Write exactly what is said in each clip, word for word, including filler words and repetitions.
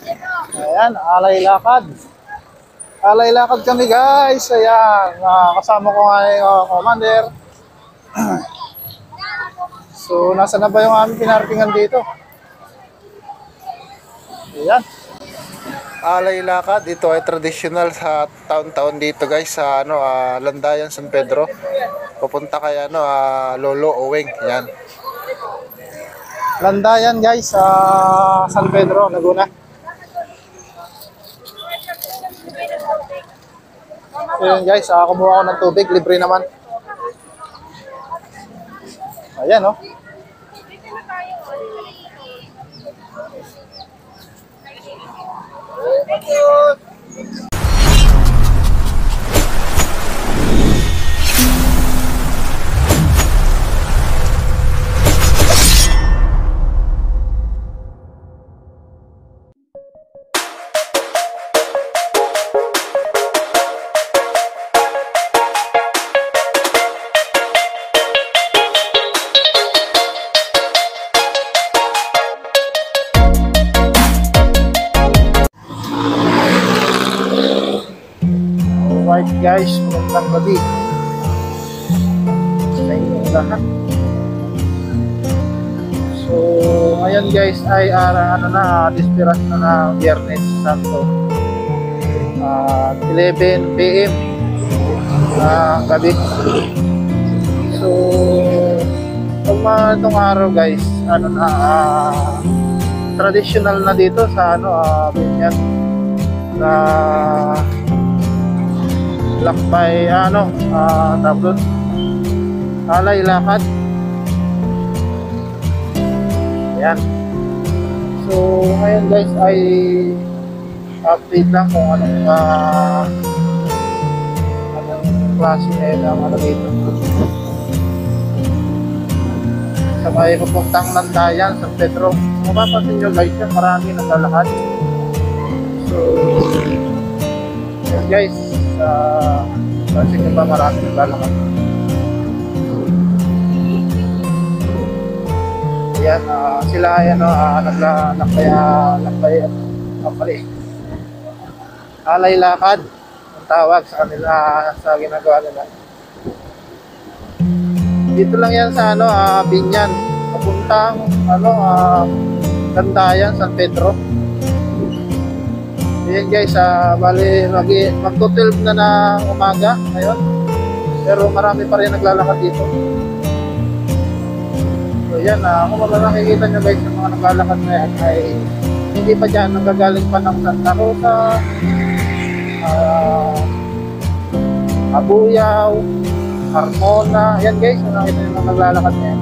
Ayan, alay lakad. Alay lakad kami guys. Ayan, uh, kasama ko nga yung uh, commander. So, nasa na ba yung aming pinarkingan dito? Ayan. Alay lakad. Ito ay traditional sa taon-taon dito guys. Sa ano, uh, Landayan, San Pedro. Pupunta kay ano, uh, Lolo Oweng. Ayan. Landayan guys sa uh, San Pedro, Laguna. So yun guys, uh, kumuha ako ng tubig, libre naman. Ayan oh. Thank you. Alright guys, magandang gabi sa inyong lahat. So ngayon guys ay uh, ano na, dispiras na na Biyernes Santo, uh, eleven p m uh, gabi. So pag itong araw guys, ano na, uh, traditional na dito sa ano, uh, Binyan, sa lakbay, ano, uh, tapos alay lakad. Ayan. So ngayon guys ay update lang kung anong uh, anong klase ngayon ang ano dito sa may papuntang Landayan, San Pedro. Kung mapapansin nyo guys, yan marami naglalakad. So yes guys, Uh, kasi kung ba marami naglalakad. Ayan, uh, sila ay ano, uh, naglalakbay, lakbay, lakbay, alay lakad ang tawag sa kanila, uh, sa ginagawa nila. Dito lang yan sa ano, uh, Binyan, papuntang ano, uh, Landayan, San Pedro. Ayan guys, uh, bali mag-two twelve na ng umaga ngayon, pero marami pa rin naglalakad dito. So yan, uh, kung makikita nyo guys, yung mga naglalakad na yan ay hindi pa dyan, nagagaling pa ng Santa Rosa, uh, Abuyaw, Carmona. Yan guys, yung nakita nyo mga naglalakad na yan.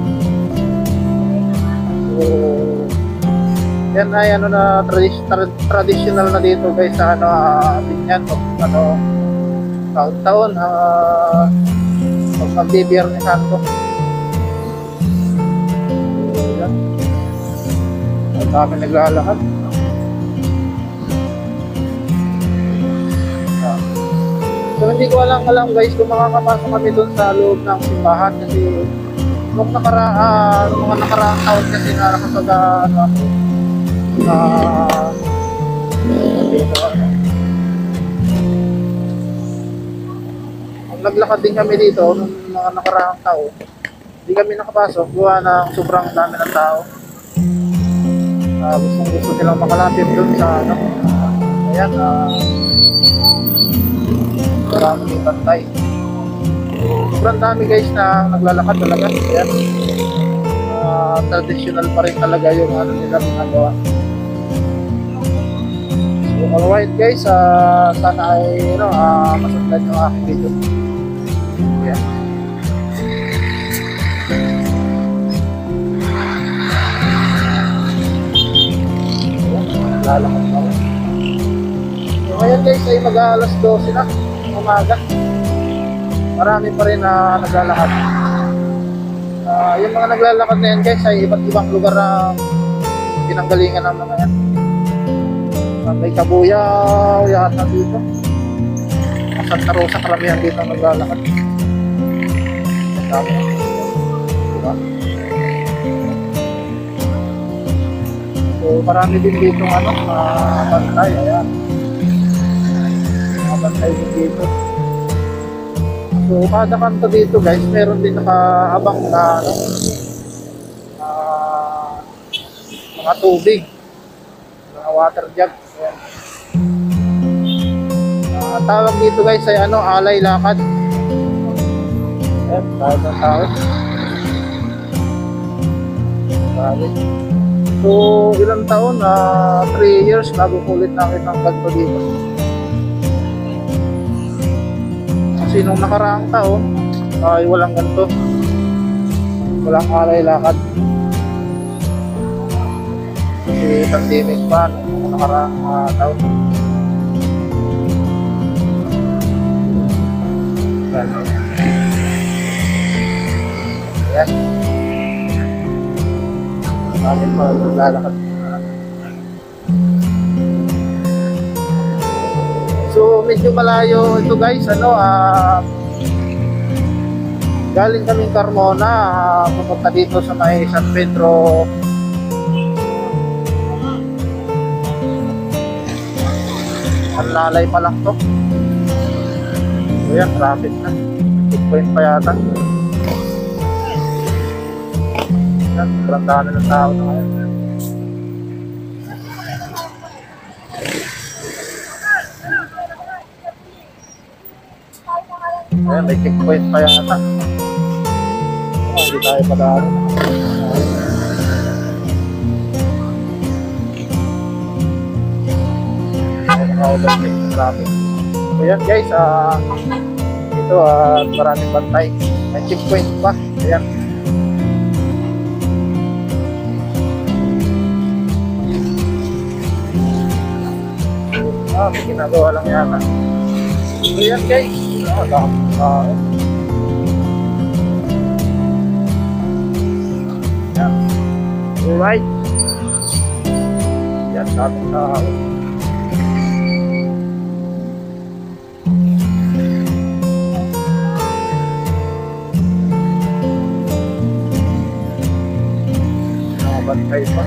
So yan ay ano na tradi tra traditional na dito guys sa ano, uh, Binyan, ano, taon-taon uh, pag magbibiyernes Santo. So yan, ang dami naglalakad. uh, so hindi ko alam alam guys kung makakapasok kami dun sa loob ng simbahan, kasi nung nakaraan, mga nakaraang taon kasi na nakapag ano, Uh, dito, ano. Naglakad din kami dito nung mga nakaraang tao. Hindi kami nakapasok gawa ng sobrang dami ng tao. Uh, gustong gusto nilang makalapit dun sa ano. Ayan, uh, marami yung bantay. Sobrang dami guys na naglalakad talaga. Ayan, uh, traditional pa rin talaga yung ano nila ginagawa. So, alright guys, uh, sana ay you know, uh, masundan yung aking video. Yeah. Lalakad pa rin. So ngayon guys ay mag-alas twelve na umaga. Marami pa rin na naglalakad. Uh, yung mga naglalakad na yan guys ay iba't ibang lugar na pinanggalingan ng mga yan. May Kabuyaw yata dito, Santa Rosa, karamihan dito ang naglalakad. Dami, diba? So marami din dito ano, mga bantay. Ayan. Mga bantay din dito. So kada kanto dito guys, meron din nakaabang na ano, ah, mga tubig, mga water jug. Ayan. Ah, ang tawag dito guys ay ano, alay lakad. Ayan, dahil ng tao. Dahil. So ilang taon na uh, three years bago ulit nakita ang ganito dito. Kasi nung nakaraang taon ay walang ganito, walang alay lakad kasi pandemic pa nung nakaraang uh, taon. Yan. Yan. Bakit pa naglalakad? So medyo malayo ito guys, ano, ah, galing kaming Carmona, ah, pupunta dito sa may San Pedro. Ang lalay pa lang to. So yan, traffic na. Checkpoint pa yata. Yan, sobrang dami ng tao na ngayon. Ayan, may checkpoint pa yata. Oh, hindi tayo padaan. Ayan, naka-overtake yung traffic. So yan guys, ah, ito ah, maraming bantay. May checkpoint pa. Ayan. Ah, may ginagawa lang yata. So yan guys. Oh, dami tao. Yan. Alright. Yan, dami tao. Nakabantay pa.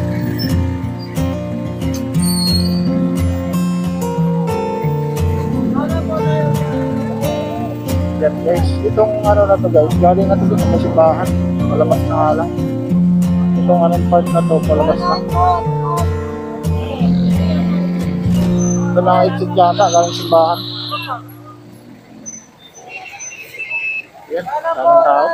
Yan guys, itong ano na to guys, galing na to dito sa simbahan, palabas na nga lang. Itong anong part na to, palabas na. Ito na exit yata, galing simbahan. Yan, daming tao.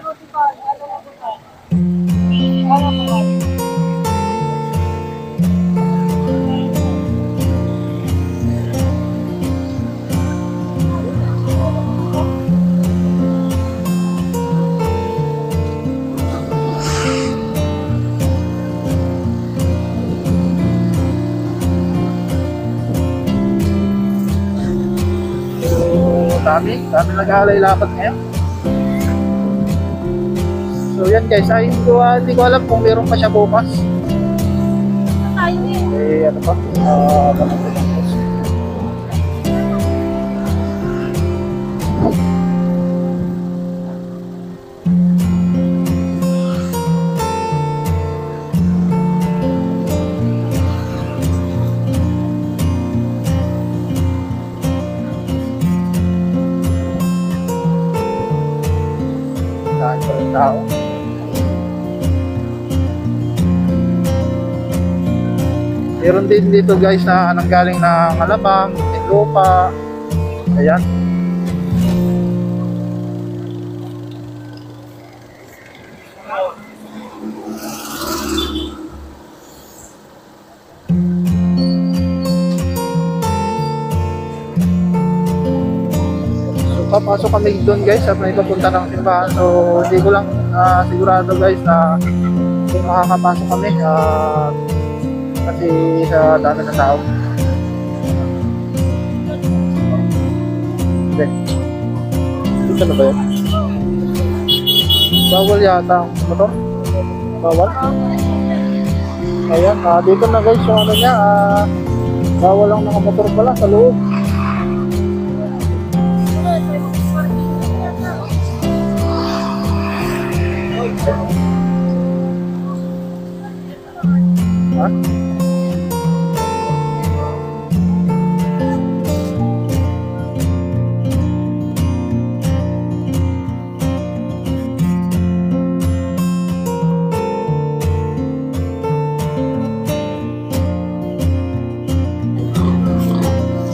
Dami, dami nag-aalay lakad ngayon. So yan guys, ay hindi ko, uh, hindi ko alam kung meron pa siya bukas. Eh ano pa? Ah, uh, tao. Meron din dito guys na nanggaling ng Alabang, Lupa. Ayan. Papasok kami doon guys at may papunta ng simbahan, so hindi ko lang uh, sigurado guys na kung makakapasok kami uh, kasi sa dami ng tao. Hindi dito na ba yun? Bawal yata ang motor? Bawal? Ayan, uh, dito na guys yung ano niya, uh, bawal lang ng motor pala sa loob. Ha?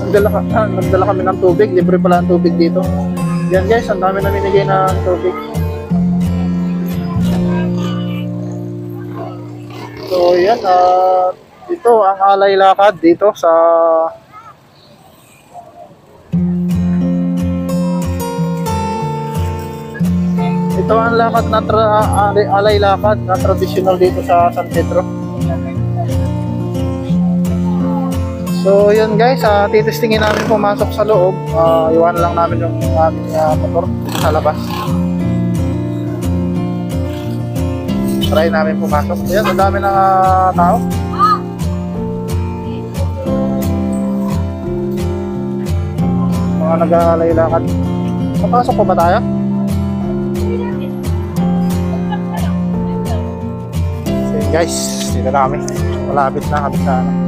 nagdala, ka, ah, nagdala kami ng tubig. Libre pala ang tubig dito. Yan guys, ang dami na binigay ng tubig. So yan, uh, ito ang alay lakad dito sa ito ang lakad na tra, alay, alay lakad na traditional dito sa San Pedro. So yun guys, uh, titestingin namin pumasok sa loob. Uh, iwan lang namin yung aming uh, motor sa labas. Try namin pumasok. Ayan, ang dami ng uh, tao. Mga nag-aalay lakad. Papasok pa ba tayo? So yun guys, dito na kami. Malapit na kami sa ano.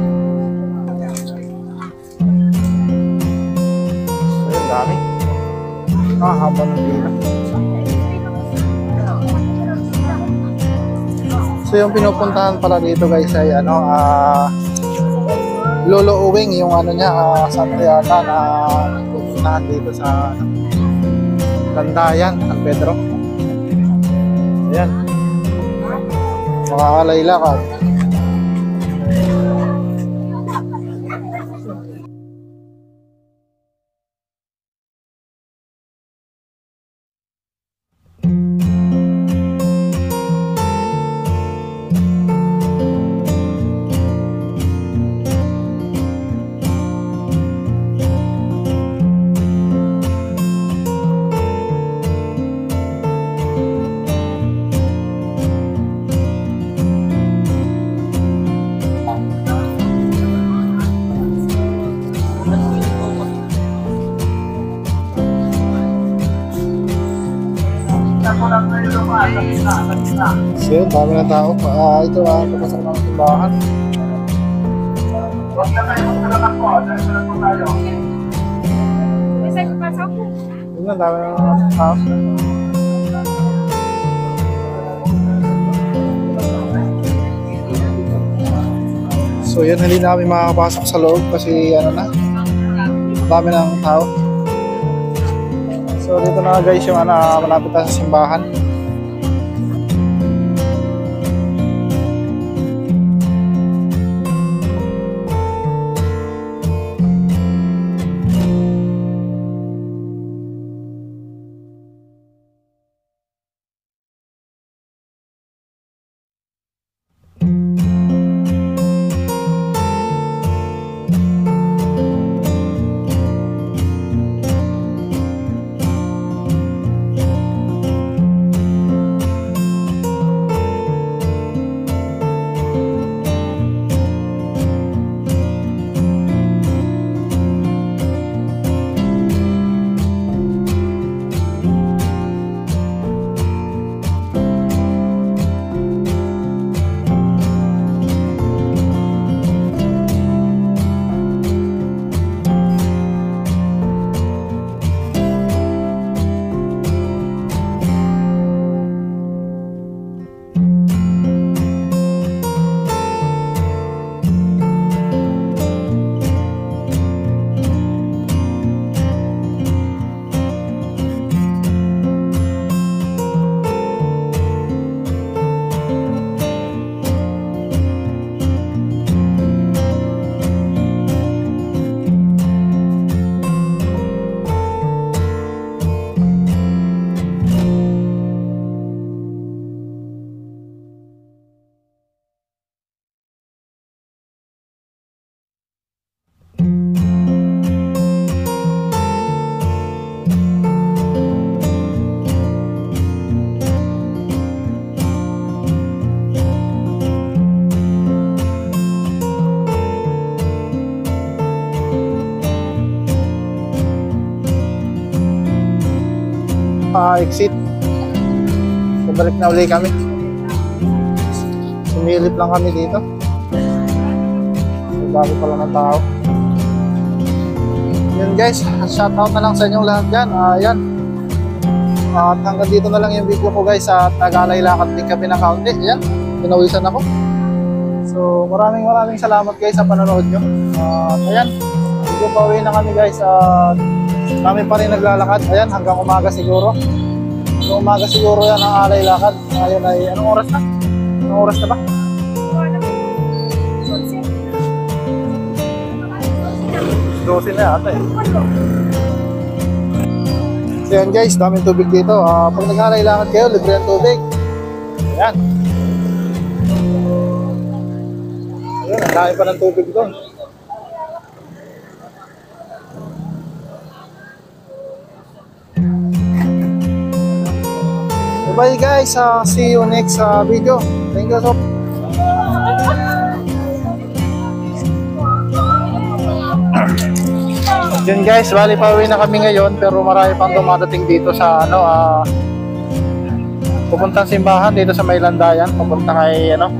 Dami. Ah, haba ng pila. So yung pinupuntahan pala dito guys ay ano, ah, Lolo Uwing, yung ano niya, uh, santo yata na pupuntahan dito sa ano, Landayan, San Pedro. Ayan. Mga alay lakad. So yun, dami ng tao. Uh, ito ang uh, papasok ng simbahan. Huwag na kayo magkalaman po. Dahil na po tayo. Yun na, dami ng tao. So yun, hindi na kami makakapasok sa loob kasi ano na, dami ng tao. So dito na guys yung ano, malapit na sa simbahan. uh, exit. So balik na uli kami. Sumilip lang kami dito. So bago pa lang ng tao. Yun guys, shoutout na lang sa inyong lahat dyan. Uh, yan. Uh, at hanggang dito na lang yung video ko guys. At nag-alay-lakad din kami ng kaunti. Yan, pinawisan ako. So maraming maraming salamat guys sa panonood nyo. Uh, at ayan, medyo pauwi na kami guys. At kami pa rin naglalakad. Ayan, hanggang umaga siguro. Hanggang umaga siguro yan ang alay lakad. Ngayon ay, anong oras na? Anong oras na ba? twelve na ata eh. So yan guys, daming tubig dito. Uh, pag nag-alay lakad kayo, libre ang tubig. Ayan. Ayun, ang dami pa ng tubig doon. Bye guys, uh, see you next uh, video. Thank you so much. Yun guys, bali pauwi na kami ngayon pero marami pang dumadating dito sa ano ah uh, pupuntang simbahan dito sa Maylandayan, pupunta kay ano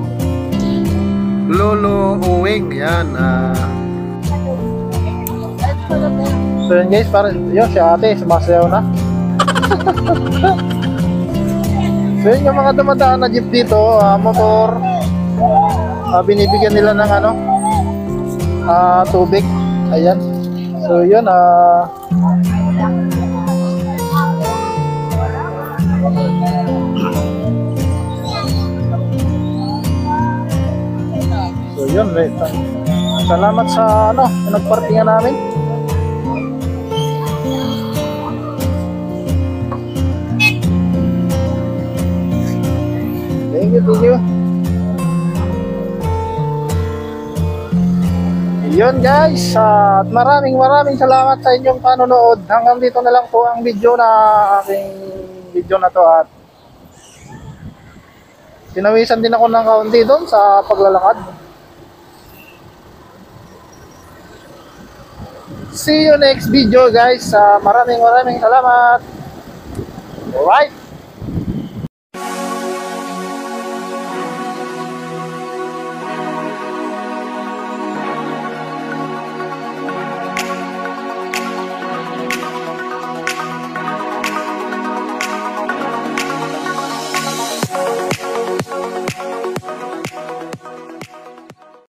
Lolo Uwing, yan ah. So yun guys, parang yun si ate sumasayaw na. So yun yung mga dumadaan na jeep dito, uh, motor, uh, binibigyan nila ng ano, uh, tubig. Ayan. So yun, uh, so yun, wait. Salamat sa ano, nagpartingan namin. Thank you, thank you. Yun guys, at maraming maraming salamat sa inyong panonood. Hanggang dito na lang po ang video na aking video na to. At pinawisan din ako ng kaunti doon sa paglalakad. See you next video guys. Uh, maraming maraming salamat. Alright.